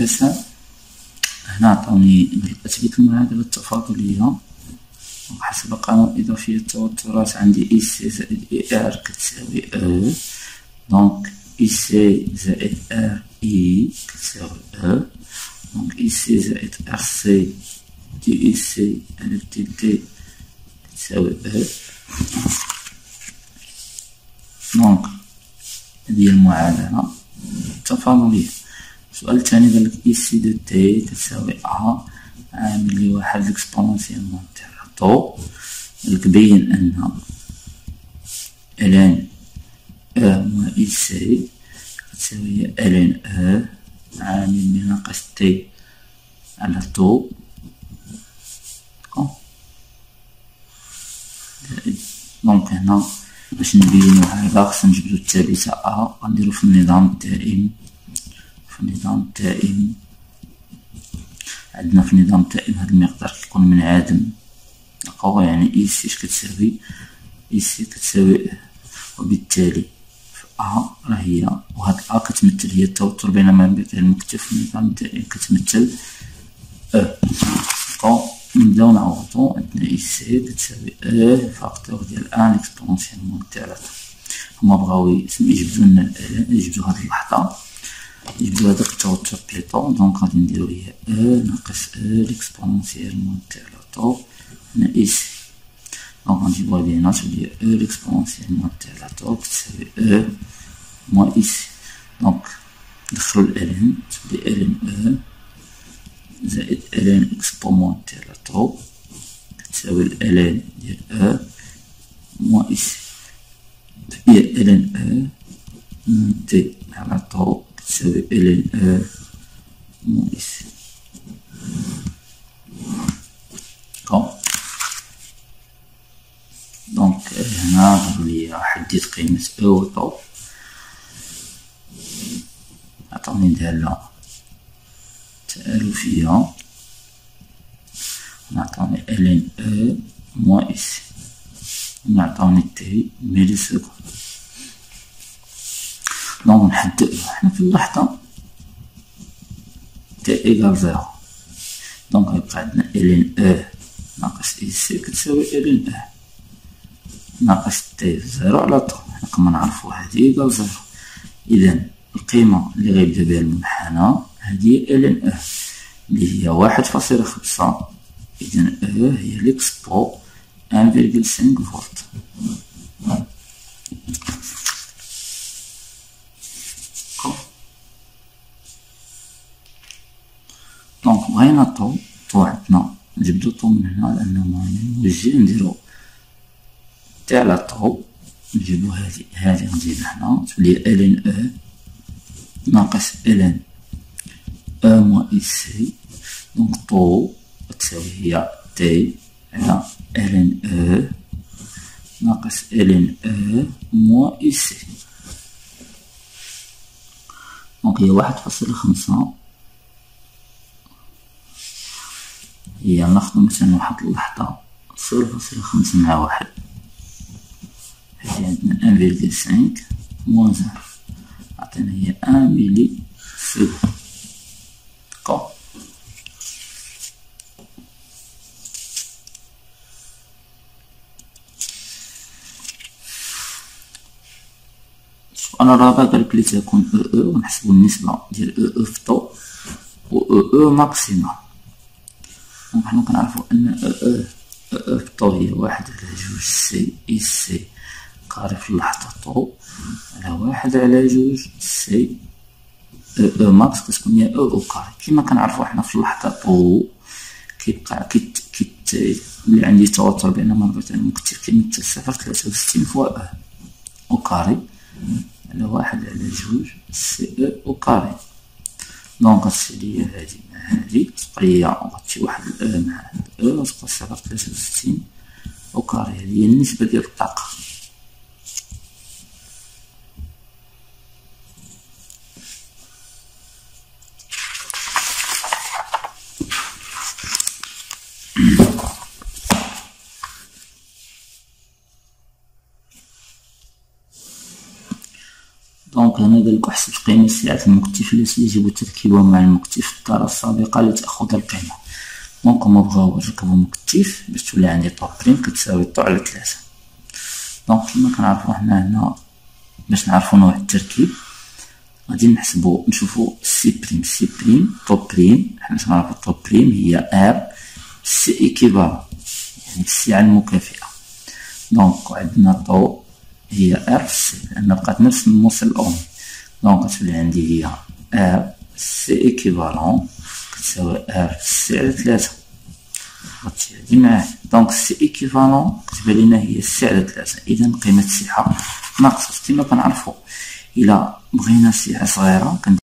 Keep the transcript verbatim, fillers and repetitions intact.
هندسة. هنا عطاوني أثبت المعادلة التفاضلية حسب قانون إضافية التوترات. عندي إي سي زائد إي آر كتساوي أو، دونك إي سي زائد آر إي كتساوي أو، دونك إي سي زائد آر سي دي إي سي على دي دي كتساوي أو. دونك هذه هي المعادلة التفاضلية. السؤال الثاني قالك إي سي دو تي تساوي أ عامل لواحد لإكسبونونسيال تاع طو. قالك بين أن ألان أ موان إي سي تساوي ألان أ عامل بناقص تي على طو. دونك هنا باش نبينو هذا خصنا نجبدو الثابتة أ، غنديرو في النظام الدائم. في النظام الدائم عندنا في النظام الدائم هذا المقدار كيكون منعدم، داكوغ، يعني إي سي اش كتساوي إي سي كتساوي أ، وبالتالي في أ راه هي، وهاد أ كتمثل هي التوتر بين منبتين المكتف في النظام الدائم كتمثل أ. داكوغ، نبداو نعوضو. عندنا إي سي كتساوي أ فاكتور ديال أن إكسبونسيال موان تاع ثلاثة. هما بغاو يجبدو لنا الآلان، يجبدو هاد اللحظة، يجبدو هداك التوتر بليطو. دونك غادي نديرو هي أ ناقص أ لإكسبونسيال موان تاع ثلاثة هنا إي سي. دونك غنجيبو هادي هنا تولي أ لإكسبونسيال موان تاع ثلاثة كتساوي أ موان إي سي. دونك ندخلو الآلان تولي ألان أ زائد ألان إكسبو موان تاع ثلاثة كتساوي الألان ديال أ موان إي سي. هي ألان أ موان تي على طو تساوي ألان أ موان إي سي. دونك هنا قالولي حدد قيمة أ و طو، عطاوني دالة تآلفية، نعطوني ألان أ موان إي سي، نعطوني تي ميلي سكوند. دونك نحددو حنا في اللحظة تي إيكال زيرو. دونك غيبقى عندنا ألان أ ناقص إي سي كتساوي ألان أ ناقص تي زيرو على طو. حنا كما نعرفو هادي إيكال زيرو، إذا القيمة اللي غيبدا بها المنحنى هادي ألان أ اللي هي واحد فاصلة خمسة. إذا أ هي لإكسبو واحد فاصلة خمسة فولت. دونك بغينا طو، طو عندنا نجبدو طو من هنا لأنه موجه، نديرو تاع على طو، نجيبو هادي هادي غنزيدها هنا تولي ألان أ ناقص ألان أ موان إي سي. دونك طو تساوي هي تي على ألان أ ناقص ألان أ موان إي سي. دونك هي واحد فاصلة خمسة. هي ناخدو مثلا واحد اللحظة صفر فاصلة خمسة مع واحد، هادي عندنا واحد فاصلة خمسة موان زيرو، عطينا هي واحد ميلي سكوند. داكوغ، السؤال الرابع قالك لتكون أو أو ونحسبو النسبة ديال أو أو في طو و أو أو ماكسيموم. دونك حنا كنعرفو أن أو أو أو أو في طو هي واحد على جوج سي إي سي كاري في اللحظة طو على واحد على جوج سي أو أو ماكس كتكون هي أو أو كاري. كيما كنعرفو حنا في اللحظة طو كيبقى كيت كيت اللي عندي توتر بين مربوطين المكتف كيمثل صفر ثلاثة وستين فوا أو أو كاري على واحد على جوج سي أو أو كاري. دونك غتمشي ليا هادي مع هادي تبقى ليا غتمشي واحد الأ مع هاد الأ غتبقى صفر ثلاثة وستين أو كاري. هادي هي النسبة ديال الطاقة. دونك دونك هنا قالك احسب قيمة سعة المكتف التي يجب تركيبها مع المكتف في الدارة السابقة لتأخذ القيمة. دونك هما بغاو يركبو مكتف باش تولي عندي طو بريم كتساوي طو على ثلاثة. دونك كيما كنعرفو حنا هنا باش نعرفو نوع التركيب غادي نحسبو نشوفو سي بريم سي بريم طو بريم. حنا كنعرفو طو بريم هي ار سي ايكيفالون يعني السعة المكافئة. دونك عندنا طو هي ار سي لأن بقات نفس الموصل الأومي. دونك كتولي عندي هي ار سي ايكيفالون كتساوي ار سي على ثلاثة. هادشي هادي معاه. دونك سي ايكيفالون كتبان لينا هي سي على ثلاثة. إذا قيمة السعة ناقصة. كيما كنعرفو إلا بغينا سعة صغيرة